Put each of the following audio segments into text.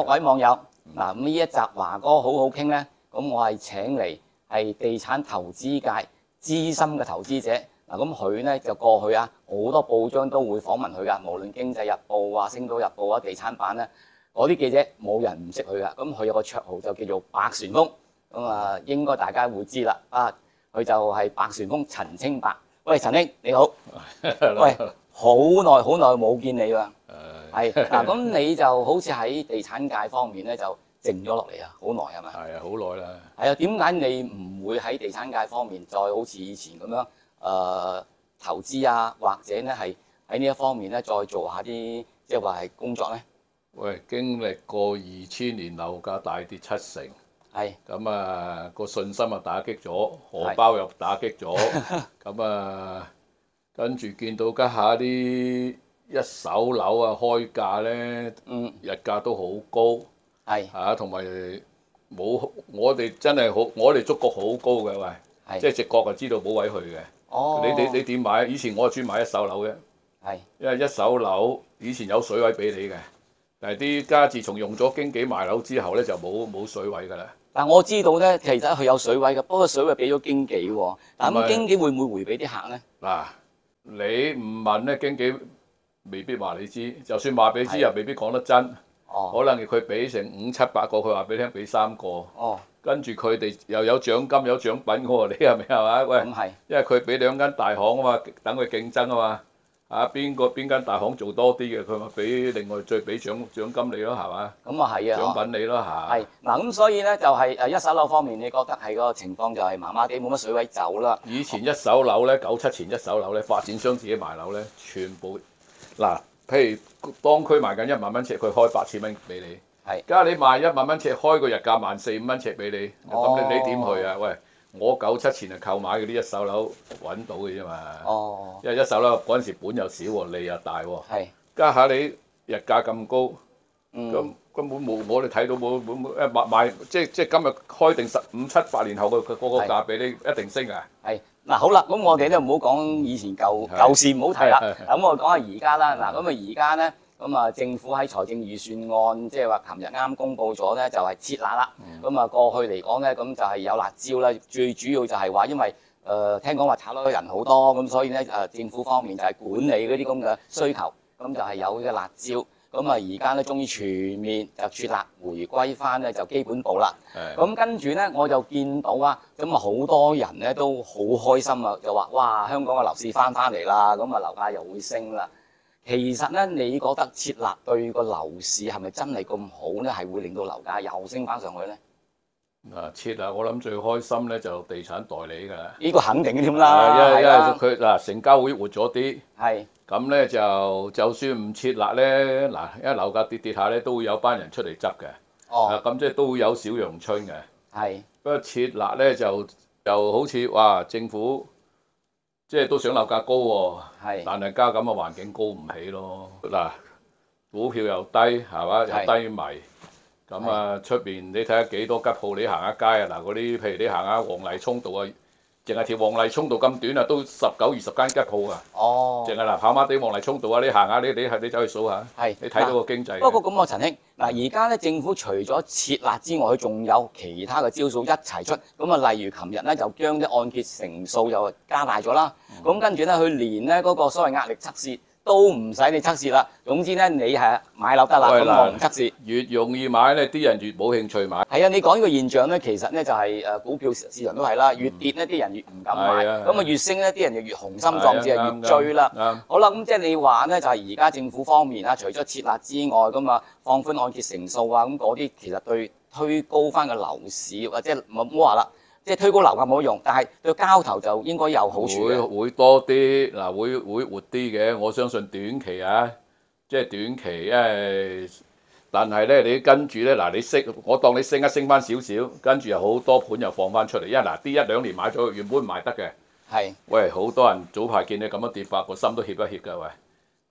各位網友，嗱咁呢一集華哥好好傾咧，咁我係請嚟係地產投資界資深嘅投資者，嗱咁佢咧就過去啊好多報章都會訪問佢噶，無論經濟日報啊、星島日報啊、地產版咧，嗰啲記者冇人唔識佢噶，咁佢有個綽號就叫做白旋風，咁啊應該大家會知啦，啊佢就係白旋風陳清白。喂，陳兄你好，喂，好耐冇見你喎。係嗱，咁你就好似喺地產界方面咧就靜咗落嚟啊，好耐係咪？ 係啊，好耐啦。 係啊，點解你唔會喺地產界方面再好似以前咁樣投資啊，或者咧係喺呢一方面咧再做下啲即係話係工作咧？ 喂，經歷過2000年樓價大跌70%， 係咁啊個信心啊打擊咗，荷包又打擊咗，咁啊跟住見到家下啲一手樓啊開價咧，日價都好高， 係嚇，同埋冇我哋真係好，我哋觸覺好高嘅，喂，即係直覺就知道冇位去嘅。 哦， 你點買？以前我係專買一手樓嘅， 係因為一手樓以前有水位俾你嘅，但係啲家自從用咗經紀賣樓之後咧，就冇水位㗎啦。 但我知道咧，其實佢有水位嘅，不過水位俾咗經紀喎。嗱咁經紀會唔會回俾啲客咧？ 嗱，你唔問咧，經紀未必話你知，就算話俾你知又未必講得真。可能佢俾成5、700個，佢話俾你聽俾3個。跟住佢哋又有獎金有獎品喎，你係咪係嘛？喂，因為佢俾2間大行啊嘛，等佢競爭啊嘛。邊間大行做多啲嘅，佢咪俾另外再俾獎金你咯，係嘛？ 咁啊係啊， 獎品你咯嚇。 係嗱，咁所以咧就係一手樓方面，你覺得係個情況就係麻麻地，冇乜水位走啦。 以前一手樓咧，97前一手樓咧，發展商自己賣樓咧，全部嗱，譬如當區賣緊1萬蚊尺，佢開8000蚊俾你。係，家你賣1萬蚊尺，開個日價14、5蚊尺俾你，咁你點去啊？喂！我97前係購買嗰啲一手樓揾到嘅啫嘛，因為一手樓嗰陣時本又少喎，利又大喎，家下你日價咁高，咁根本冇我哋睇到冇賣即係今日開定15、7、8年後個價俾你一定升啊！ 係嗱好啦，咁我哋都唔好講以前舊事唔好提啦，咁我講下而家啦，嗱咁啊而家咧。咁啊，政府喺財政預算案，即係話琴日啱公布咗咧，就係撤辣啦。咁啊，過去嚟講咧，咁就係有辣椒啦。最主要就係話，因為聽講話炒樓嘅人好多，咁所以咧政府方面就係管理嗰啲咁嘅需求，咁就係有嘅辣椒。咁啊，而家咧終於全面就撤辣，回歸翻咧就基本步啦。咁跟住咧，我就見到啊，咁啊好多人咧都好開心啊，就話哇香港嘅樓市翻嚟啦，咁啊樓價又會升啦。其實咧，你覺得撤辣對個樓市係咪真係咁好咧？係會令到樓價又升翻上去咧？ 撤辣我諗最開心咧就地產代理㗎啦。 呢個肯定添啦， 因為佢成交會活咗啲。係。咁咧就算唔撤辣咧，嗱，因為樓價跌下咧，都會有班人出嚟執嘅。咁即係都會有小陽春嘅。係。不過撤辣咧就好似哇政府。即係都想樓價高喎，但係加咁嘅環境高唔起咯。嗱，股票又低係嘛，又低迷，咁啊出邊你睇下幾多吉鋪，你行下街啊，嗱嗰啲譬如你行下黃泥涌道啊，淨係條黃泥涌道咁短啊，都19、20間吉鋪啊。淨係嗱跑馬地黃泥涌道啊，你行下你走去數下，你睇到個經濟。 不過咁陳兄，嗱而家咧政府除咗撤辣之外，佢仲有其他嘅招數一齊出。咁啊，例如琴日咧就將啲按揭成數又加大咗啦。咁跟住咧，佢連咧嗰個所謂壓力測試都唔使你測試啦。總之咧，你係買樓得啦，咁我唔測試。越容易買咧，啲人越冇興趣買。 係啊，你講呢個現象咧，其實咧就係股票市場都係啦，越跌呢啲人越唔敢買，咁啊越升呢啲人就越雄心壯志啊越追啦。好啦，咁即係你話咧，就係而家政府方面啊，除咗撤辣之外，咁啊放寬按揭成數啊，咁嗰啲其實對推高翻個樓市或者唔好話啦。即係推高樓價冇用，但係對交投就應該有好處嘅。 會多啲嗱，會活啲嘅。我相信短期啊，即係短期但係咧你跟住咧嗱，你升，我當你升翻少少，跟住又好多盤又放翻出嚟。因為嗱，啲1、2年買咗原本唔賣得嘅。喂，好多人早排見你咁樣跌法，個心都怯一怯㗎喂。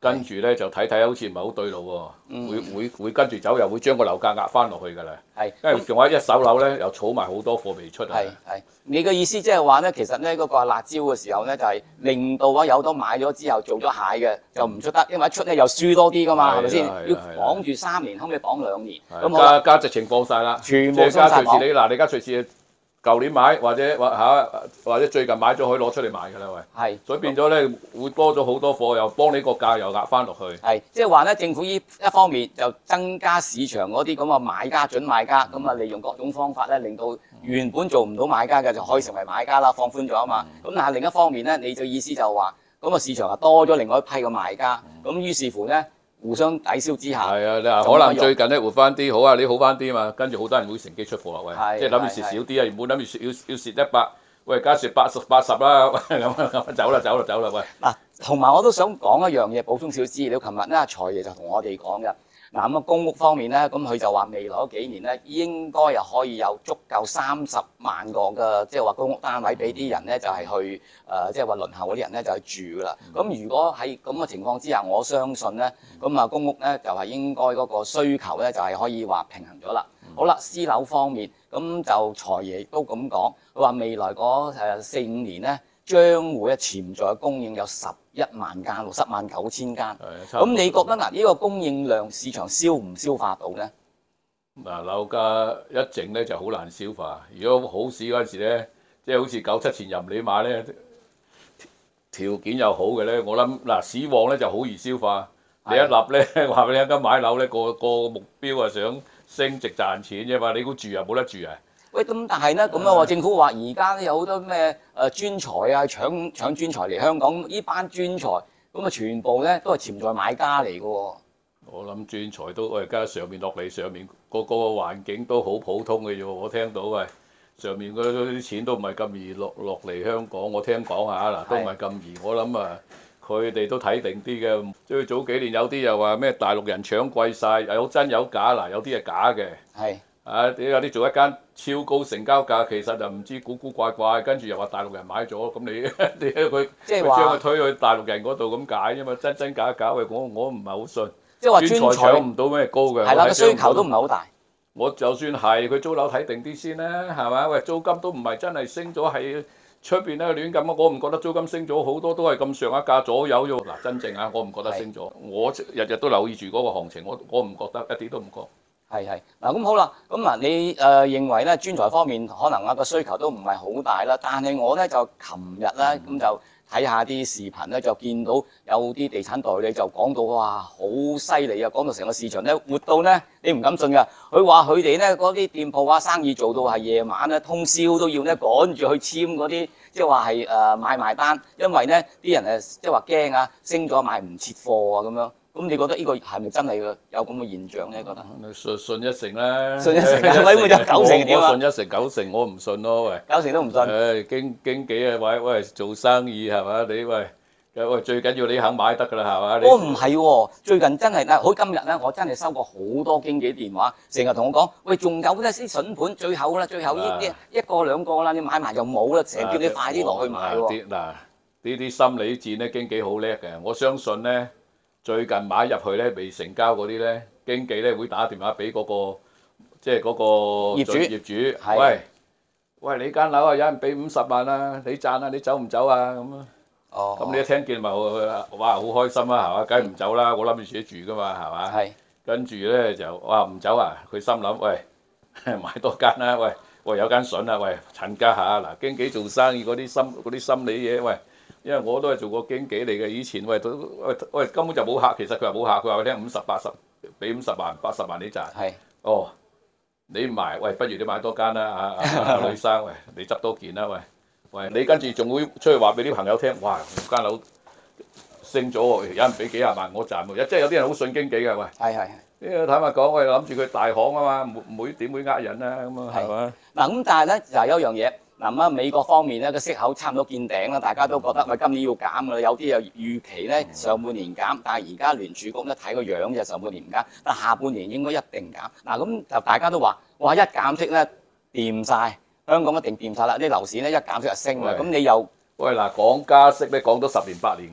跟住咧就睇睇好似唔係好對路喎，會跟住走，又會將個樓價壓翻落去㗎啦。係，因為仲有一手樓咧，又儲埋好多貨未出啊。 係，你嘅意思即係話咧，其實咧嗰個辣椒嘅時候咧，就係令到有好多買咗之後做咗蟹嘅就唔出得，因為一出咧又輸多啲㗎嘛，係咪先？要綁住3年，後尾綁2年。 咁加直情放晒啦， 全部加隨時你而家隨時。舊年買或者最近買咗可以攞出嚟賣㗎啦，喂。係。所以變咗咧會多咗好多貨，又幫你個價又壓翻落去。 係，即係話咧，政府一方面就增加市場嗰啲咁嘅買家、準買家，咁啊利用各種方法咧，令到原本做唔到買家嘅就可以成為買家啦，放寬咗啊嘛。咁但係另一方面咧，你嘅意思就話，咁個市場啊多咗另外一批嘅賣家，咁於是乎咧。互相抵消之下， 係啊！你話可能最近咧活翻啲，好啊，你好翻啲嘛，跟住好多人會乘機出貨啦，喂，即係諗住蝕少啲啊，原本諗住要蝕100，喂，加蝕80啦，喂，咁走啦，喂。 嗱，同埋我都想講一樣嘢，補充少資料。琴日咧，財爺就同我哋講嘅。嗱咁啊，公屋方面咧，咁佢就話未來嗰幾年咧，應該又可以有足夠30萬個嘅，即係話公屋單位俾啲人咧，就係去即係話輪候嗰啲人咧就去住㗎啦。咁如果喺咁嘅情況之下，我相信咧，咁啊公屋咧就係應該嗰個需求咧就係可以話平衡咗啦。好啦，私樓方面，咁就財爺都咁講，佢話未來嗰4-5年咧，將會潛在嘅供應有11萬間，60萬9千間。咁你覺得嗱，呢個供應量市場消唔消化到咧？ 嗱，樓價一靜咧就好難消化。如果好市嗰陣時咧，即係好似97前任你買咧，條件又好嘅咧，我諗嗱市旺咧就好易消化。你一立咧話俾你聽，買樓咧個目標係想升值賺錢啫嘛，你估住啊冇得住啊？ 喂，咁但係咧，咁啊政府話而家咧有好多咩專才啊，搶專才嚟香港，呢班專才咁啊全部咧都係潛在買家嚟嘅喎。 我諗專才都而家上面落嚟，上面個環境都好普通嘅啫喎，我聽到喂上面嗰啲錢都唔係咁易落嚟香港，我聽講下嗱都唔係咁易，我諗啊佢哋都睇定啲嘅，即係早幾年有啲又話咩大陸人搶貴晒，有真有假嗱，有啲係假嘅。係。你有啲做一間超高成交價，其實就唔知古古怪怪，跟住又話大陸人買咗，咁你佢將佢推去大陸人嗰度咁解啫嘛，真假假嘅，我唔係好信。即係話專才搶唔到咩高嘅。係啦，個需求都唔係好大。我就算係佢租樓睇定啲先啦，係咪？喂，租金都唔係真係升咗，係出邊咧亂咁啊！我唔覺得租金升咗好多，都係咁上下價左右啫。嗱，真正啊，我唔覺得升咗。我日日都留意住嗰個行情，我唔覺得一啲都唔覺。係嗱，咁好啦，咁嗱你認為咧專才方面可能個需求都唔係好大啦，但係我咧就琴日咧咁就睇下啲視頻咧，就見到有啲地產代理就講到哇好犀利啊，講到成個市場咧活到咧你唔敢信㗎，佢話佢哋咧嗰啲店鋪啊生意做到係夜晚咧通宵都要咧趕住去簽嗰啲，即係話係買賣單，因為咧啲人即係話驚啊升咗買唔切貨啊咁樣。咁你覺得呢個係咪真係有咁嘅現象咧？覺得信一成啦，信一成，會唔會有90點啊？ 我信一成90，我唔信咯，喂 ，90都唔信。 經紀啊，喂，做生意係嘛？你喂最緊要你肯買得㗎啦，係嘛？ 我唔係喎，最近真係好今日咧，我真係收過好多經紀電話，成日同我講，喂，仲有咧啲筍盤，最後呢一個兩個啦，你買埋就冇啦，成日叫你快啲落去買喎。嗱， 呢啲心理戰咧，經紀好叻嘅，我相信咧。最近買入去咧未成交嗰啲咧，經紀咧會打電話俾嗰個即係嗰個業主，喂，你間樓啊有人俾50萬啊，你賺啊，你走唔走啊咁啊？哦，咁你一聽見咪哇好開心啊，係嘛？梗係唔走啦，我諗住自己住噶嘛，係嘛？係。跟住咧就哇唔走啊，佢心諗喂買多間啦，喂有間筍啊，喂趁家下嗱，經紀做生意嗰啲心理嘢，喂。因為我都係做過經紀嚟嘅，以前喂根本就冇客，其實佢話冇客，佢話你聽50、80，俾50萬、80萬你賺。係。哦，你唔賣，喂，不如你買多間啦，女生，喂，你執多件啦，喂，你跟住仲會出去話俾啲朋友聽，哇，間樓升咗喎，有人俾幾廿萬我賺喎，即係有啲人好信經紀嘅，喂。係。呢坦白講，我諗住佢大行啊嘛，點會呃人啊咁啊，係嘛？嗱咁但係咧就有一樣嘢。嗱美國方面咧個息口差唔多見頂啦，大家都覺得今年要減㗎啦，有啲又預期咧上半年減，但係而家聯儲局咧睇個樣就上半年唔減，但下半年應該一定減。嗱咁就大家都話，哇一減息咧掂晒，香港一定掂晒啦，啲樓市咧一減息就升啦。咁你又講加息咧講咗10年8年㗎啦。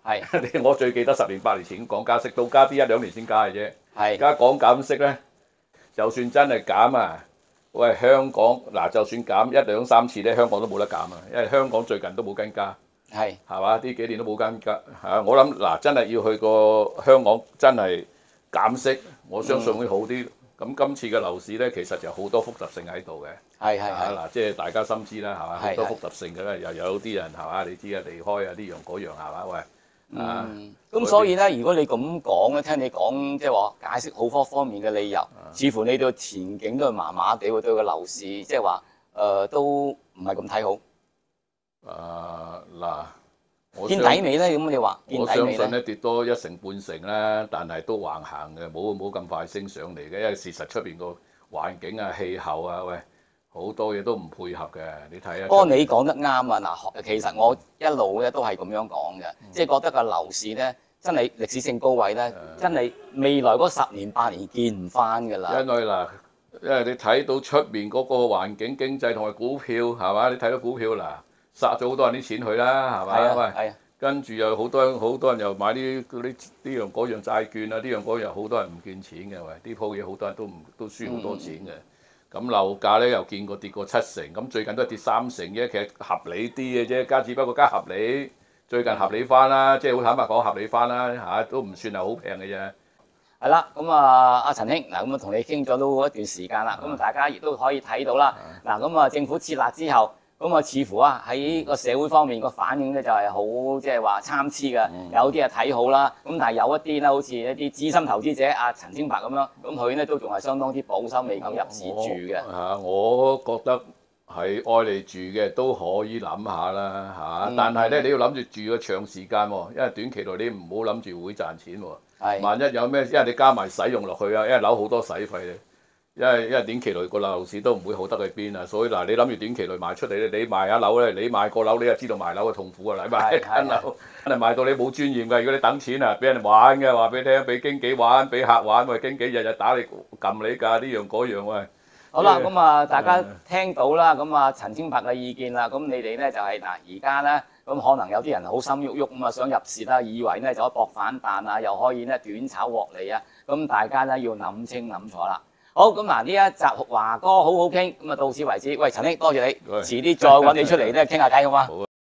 係我最記得10年8年前講加息，到加啲1、2年先加嘅啫。 係而家講減息咧，就算真係減啊，喂香港嗱，就算減1、2、3次咧，香港都冇得減啊，因為香港最近都冇跟加。係嘛？呢幾年都冇跟加嚇，我諗嗱，真係要去個香港真係減息，我相信會好啲。咁今次嘅樓市咧，其實就好多複雜性喺度嘅。係嗱，即係大家心知啦，係嘛？好多複雜性嘅咧，又有啲人係嘛？你知啊，離開啊，呢樣嗰樣係嘛？喂， 咁所以咧，如果你咁講咧，聽你講即係話解釋好多方面嘅理由，似乎你對前景都係麻麻地喎，對個樓市即係話都唔係咁睇好。 嗱， 見底未咧？咁你話見底未咧？ 我相信咧跌多1成半成啦，但係都橫行嘅，冇咁快升上嚟嘅，因為事實出邊個環境啊、氣候啊，喂，好多嘢都唔配合嘅。你睇下。不過你講得啱啊！嗱，其實我一路咧都係咁樣講嘅，即係覺得個樓市咧真係歷史性高位咧，真係未來嗰10年8年見唔翻㗎啦。 因為你睇到出面嗰個環境經濟同埋股票係嘛？你睇到股票嗱。殺咗好多人啲錢去啦，係咪？喂，跟住又好多人又買啲呢樣嗰樣債券啊，呢樣嗰樣好多人唔見錢嘅，喂，呢鋪嘢好多人都輸好多錢嘅。咁樓價咧又見過跌過7成，咁最近都係跌3成啫，其實合理啲嘅啫，加只不過加合理，最近合理翻啦，即係好坦白講合理翻啦嚇，都唔算係好平嘅啫。 係啦，咁阿陳兄嗱，咁同你傾咗都一段時間啦，咁大家亦都可以睇到啦。嗱，咁政府設立之後。咁似乎喺個社會方面個反應咧就係好即係話參差嘅，有啲係睇好啦，咁但係有一啲咧好似一啲資深投資者阿陳清白咁樣，咁佢咧都仲係相當之保守，未敢入市住嘅。 我覺得係愛嚟住嘅都可以諗下啦嚇，但係咧你要諗住住個長時間喎，因為短期內你唔好諗住會賺錢喎。萬一有咩，因為你加埋使用落去啊，因為樓好多使費嘅。因為短期內個樓市都唔會好得去邊啊，所以嗱你諗住短期內賣出嚟咧，你賣下樓咧，你買個樓你就知道賣樓嘅痛苦啊！你買間樓真係賣到你冇尊嚴㗎，如果你等錢啊，俾人玩嘅話俾你聽，俾經紀玩，俾客玩，喂經紀日日打你撳你㗎，呢樣嗰樣喂。 好啦，咁大家聽到啦，咁陳清白嘅意見啦，咁你哋咧就係嗱而家咧，咁可能有啲人好心喐喐咁想入市啦，以為咧就可以搏反彈啊，又可以咧短炒獲利啊，咁大家咧要諗清諗楚啦。好，咁嗱呢一集華哥好好傾，咁到此為止。喂，陳兄多謝你，遲啲再揾你出嚟咧傾下偈好嗎？